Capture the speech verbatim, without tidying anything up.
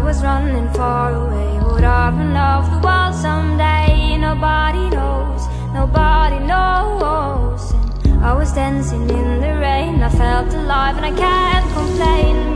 was running far away. Would I run off the world someday? Nobody knows, nobody knows. And I was dancing in the rain, I felt alive and I can't complain.